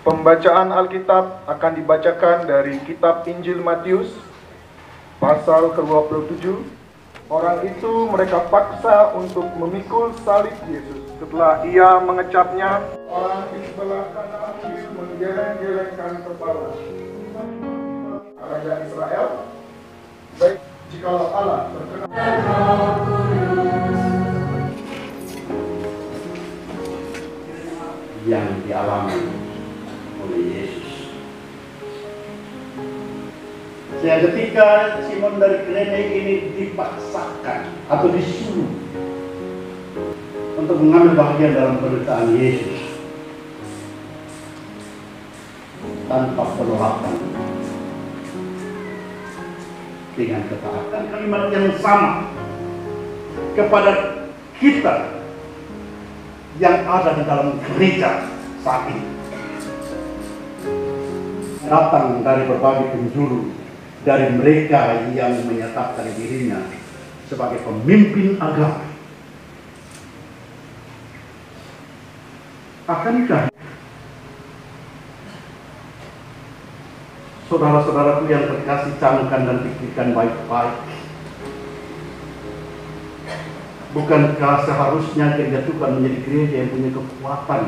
Pembacaan Alkitab akan dibacakan dari kitab Injil Matius, pasal ke-27. Orang itu mereka paksa untuk memikul salib Yesus. Setelah ia mengecapnya, orang di sebelah kanan kiri menggeleng-gelengkan kepala. Raja Israel, baik jikalau Allah berkenan yang dialami oleh Yesus. Sehingga ketika Simon dari Kirene ini dipaksakan atau disuruh untuk mengambil bagian dalam penderitaan Yesus tanpa penolakan, dengan ketaatan kalimat yang sama kepada kita yang ada di dalam gereja saat ini, datang dari berbagai penjuru, dari mereka yang menyatakan dirinya sebagai pemimpin agama. Akankah saudara-saudaraku yang terkasih, camkan dan pikirkan baik-baik, bukankah seharusnya gereja Tuhan menjadi gereja yang punya kekuatan?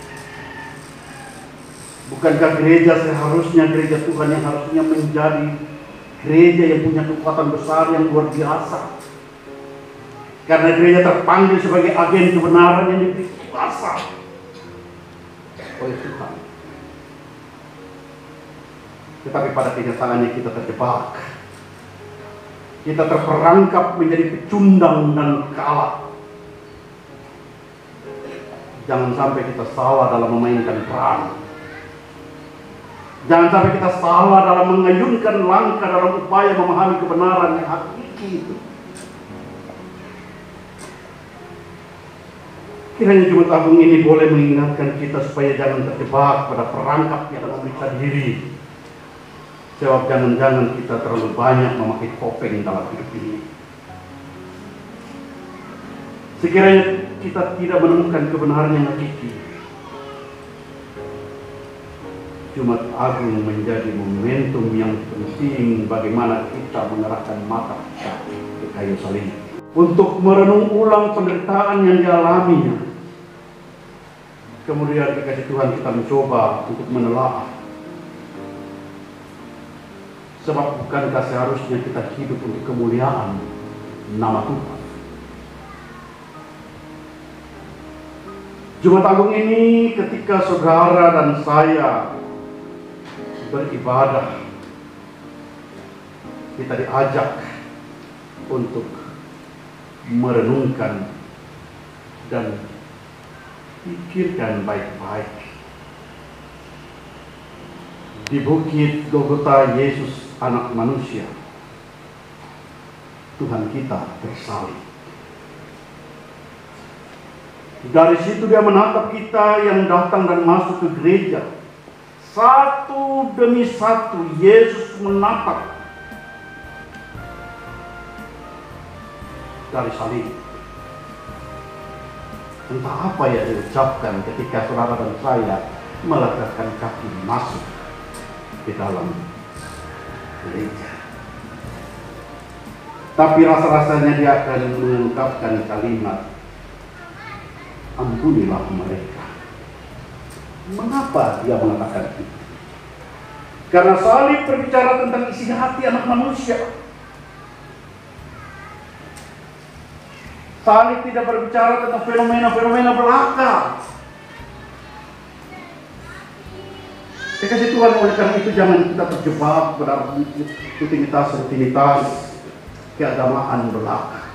Bukankah gereja seharusnya gereja Tuhan yang harusnya menjadi gereja yang punya kekuatan besar yang luar biasa? Karena gereja terpanggil sebagai agen kebenaran yang diberi kuasa oleh Tuhan. Tetapi pada kenyataannya kita terjebak. Kita terperangkap menjadi pecundang dan kalah. Jangan sampai kita salah dalam memainkan peran. Jangan sampai kita salah dalam mengayunkan langkah dalam upaya memahami kebenaran yang hakiki itu. Kiranya Jumat Agung ini boleh mengingatkan kita supaya jangan terjebak pada perangkap yang memeriksa diri. Sebab jangan-jangan kita terlalu banyak memakai topeng dalam hidup ini. Sekiranya kita tidak menemukan kebenaran yang hakiki, Jumat Agung menjadi momentum yang penting bagaimana kita mengerahkan mata kita ke kayu salib untuk merenung ulang penderitaan yang dialaminya. Kemudian dikasih Tuhan kita mencoba untuk menelaah. Sebab bukankah seharusnya kita hidup untuk kemuliaan nama Tuhan? Jumat Agung ini ketika saudara dan saya beribadah, kita diajak untuk merenungkan dan pikirkan baik-baik. Di bukit Golgota Yesus anak manusia, Tuhan kita tersalib. Dari situ dia menatap kita yang datang dan masuk ke gereja. Satu demi satu Yesus menatap dari salib. Entah apa yang diucapkan ketika saudara dan saya melangkahkan kaki masuk di dalam gereja. Tapi rasa-rasanya dia akan mengungkapkan kalimat, ampunilah mereka. Mengapa dia mengatakan itu? Karena salib berbicara tentang isi hati anak manusia. Salib tidak berbicara tentang fenomena-fenomena belaka. Kasih Tuhan, oleh karena itu jangan kita terjebak pada rutinitas keagamaan belaka.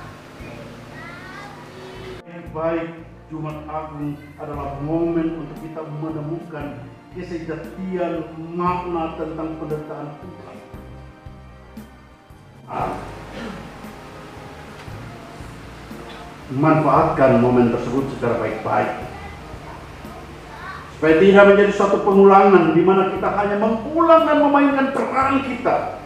Yang baik, Jumat Agung adalah momen untuk kita menemukan kesejatian makna tentang penderitaan Tuhan. Manfaatkan momen tersebut secara baik-baik, supaya tidak menjadi suatu pengulangan di mana kita hanya mengulang dan memainkan peran kita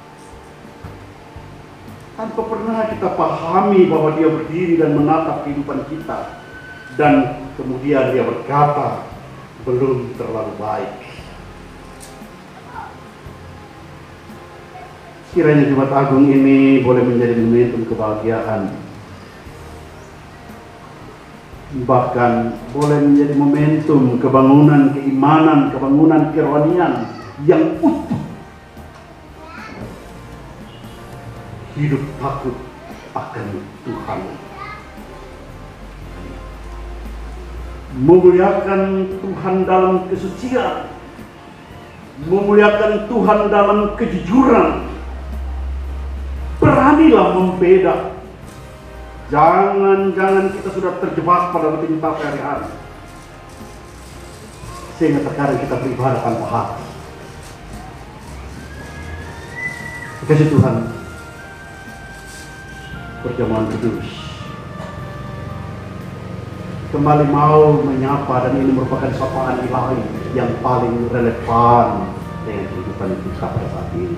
tanpa pernah kita pahami bahwa dia berdiri dan menatap kehidupan kita, dan kemudian dia berkata, belum terlalu baik. Kiranya Jumat Agung ini boleh menjadi momentum kebahagiaan, bahkan boleh menjadi momentum kebangunan keimanan, kebangunan kerohanian yang utuh. Hidup takut akan Tuhan, memuliakan Tuhan dalam kesucian, memuliakan Tuhan dalam kejujuran. Beranilah membeda. Jangan kita sudah terjebak pada rutinitas sehari-hari, sehingga terkadang kita beribadah tanpa hati. Kasih Tuhan, perjamuan kudus kembali mau menyapa, dan ini merupakan sapaan ilahi yang paling relevan dengan kehidupan kita pada saat ini.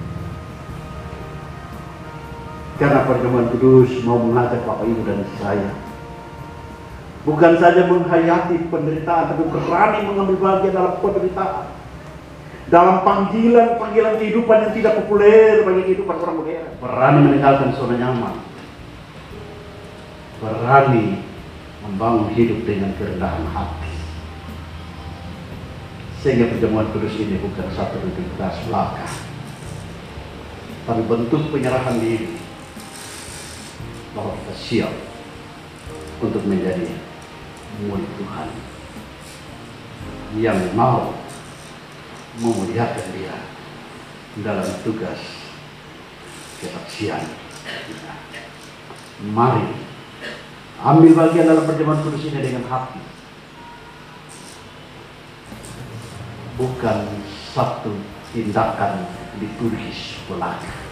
Karena perjamuan kudus mau mengajak Bapak Ibu dan saya bukan saja menghayati penderitaan, tapi berani mengambil bagian dalam penderitaan, dalam panggilan kehidupan yang tidak populer bagi kehidupan orang modern. Berani meninggalkan zona nyaman, berani membangun hidup dengan kerendahan hati, sehingga perjamuan kudus ini bukan satu rutinitas belaka, tapi bentuk penyerahan diri bahwa kita siap untuk menjadi murid Tuhan yang mau memuliakan Dia dalam tugas kesaksian kita. Mari ambil bagian dalam perjamuan kudus ini dengan hati, bukan satu tindakan liturgis belaka.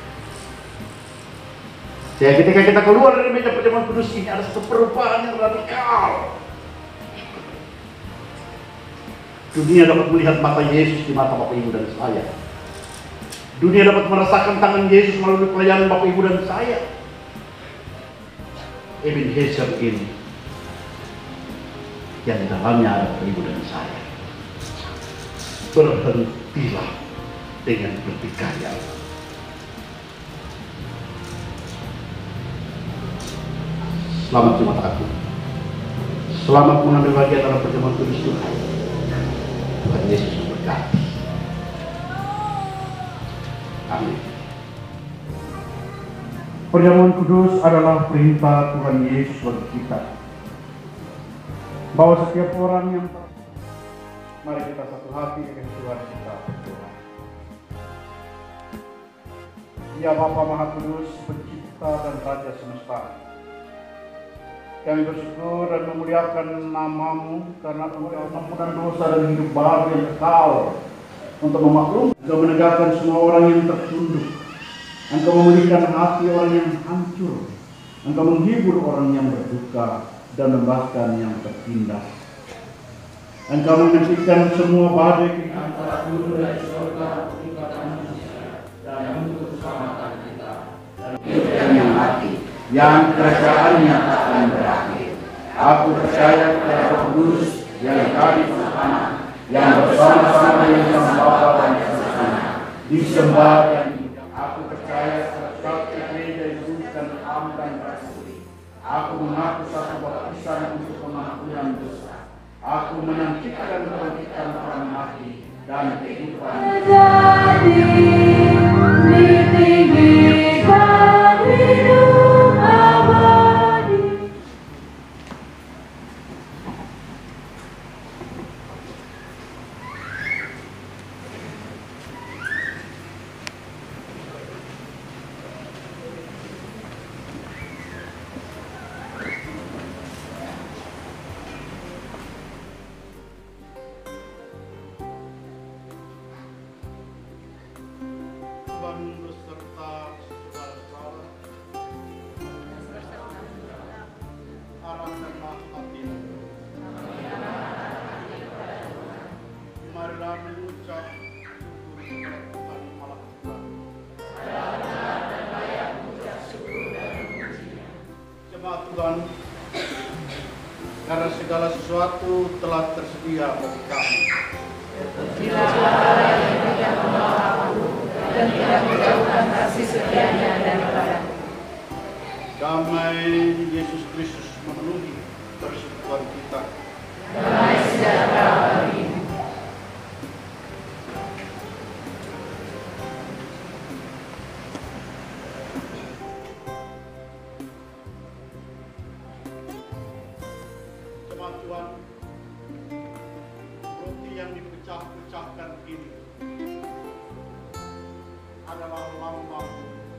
Sehingga ketika kita keluar dari meja perjamuan kudus ini ada satu perubahan yang radikal. Dunia dapat melihat mata Yesus di mata Bapak Ibu dan saya. Dunia dapat merasakan tangan Yesus melalui pelayanan Bapak Ibu dan saya. Ebenezer ini yang di dalamnya ada Bapak Ibu dan saya. Berhentilah dengan bertikaian. Selamat Jumat Agung. Selamat mengambil bagian dalam perjamuan kudus Tuhan. Tuhan Yesus memberkati. Amin. Perjamuan kudus adalah perintah Tuhan Yesus bagi kita, bahwa setiap orang yang mari kita satu hati dengan Tuhan kita berdoa. Ya Bapa Maha Kudus, Pencipta dan Raja semesta, kami bersyukur dan memuliakan nama-Mu karena Engkau mengampunkan dosa dan hidup baru yang kekal untuk memaklumi. Engkau menegakkan semua orang yang tertunduk. Engkau memulihkan hati orang yang hancur. Engkau menghibur orang yang berduka dan membebaskan yang tertindas. Engkau menghentikan semua badai antara turun dari surga untuk manusia dan untuk keselamatan kita. Dan hidup yang mati, yang kerajaannya akan berakhir. Aku percaya kepada Roh Kudus yang kami bersama, yang bersama-sama dengan Bapa dan Sang disembah dan aku percaya kepada satu gereja yang kudus dan am dan rasuli. Aku mengaku satu baptisan untuk pengampunan dosa. Aku menantikan kebangkitan orang mati dan kehidupan. Jadi ditinggikan hidup abadi. Beserta saudara-saudara, arahkanlah hatimu. Marilah mengucap syukur kepada Tuhan Allah Tuhan. Jemaat Tuhan, karena segala sesuatu telah tersedia bagi kami. dan tidak menjauhkan kasih setianya daripadaku. Damai Yesus Kristus memenuhi persekutuan kita. Damai sejahtera bagimu. Jemaat Tuhan, roti yang dipecah-pecahkan ini adalah lambang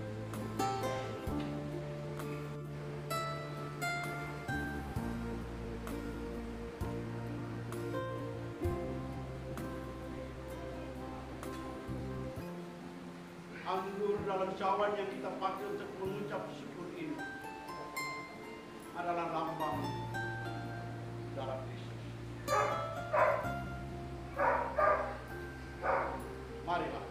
anggur dalam cawan yang kita pakai untuk mengucap syukur ini adalah lambang darah Kristus. Marilah.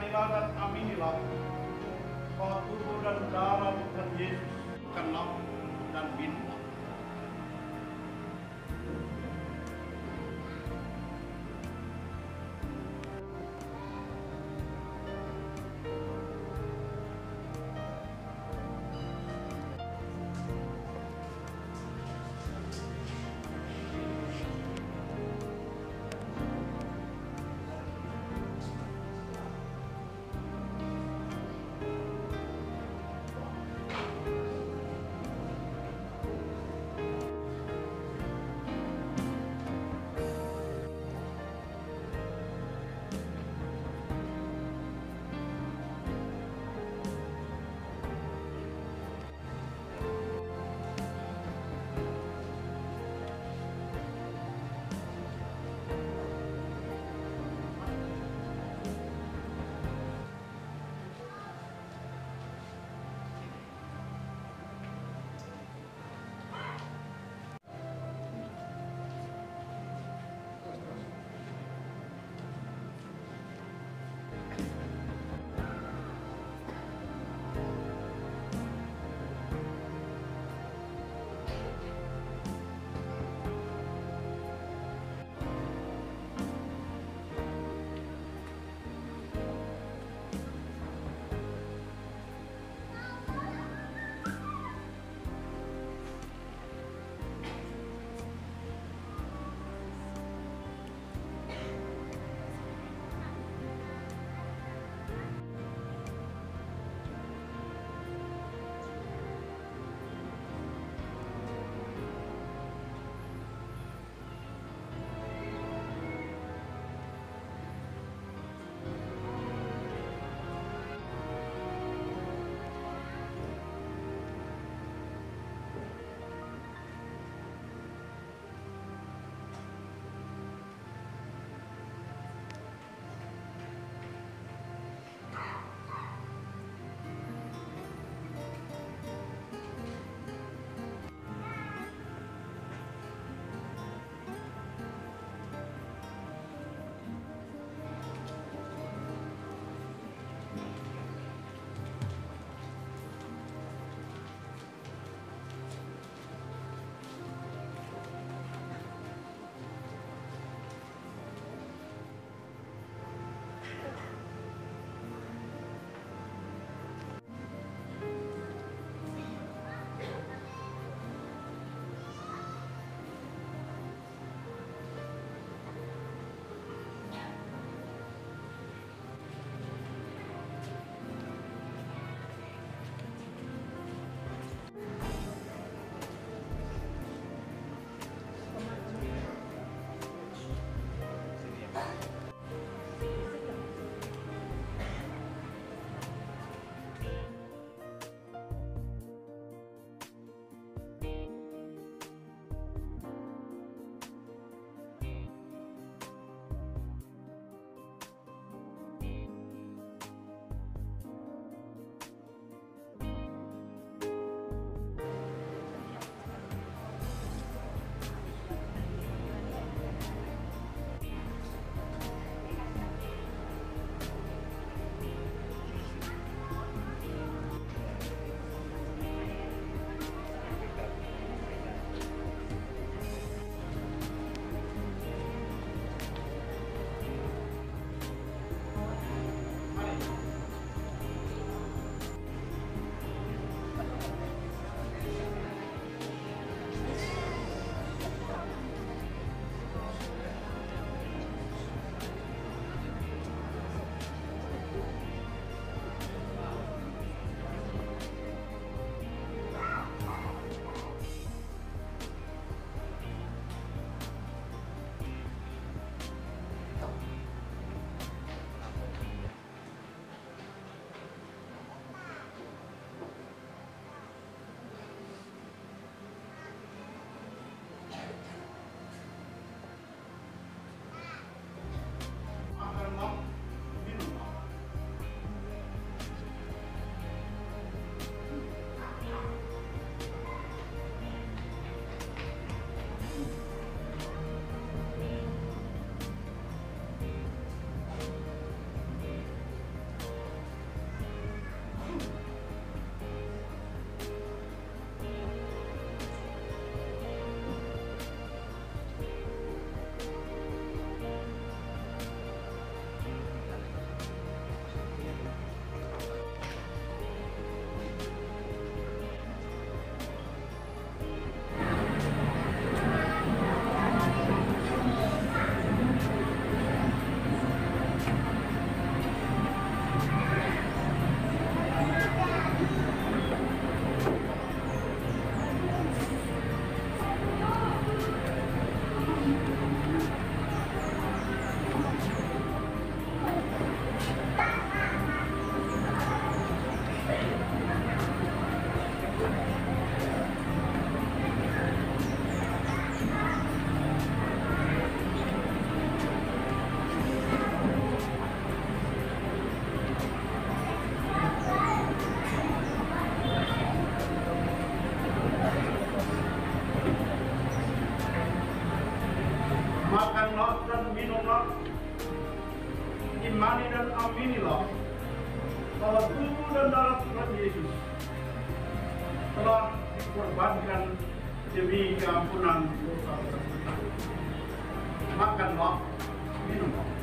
Marilah dan aminilah bahwa tubuh dan darah Tuhan Yesus kenal dan minta. imani dan aminilah bahwa tubuh dan darah Tuhan Yesus telah dikorbankan demi keampunan dosa kita. Makanlah, minumlah.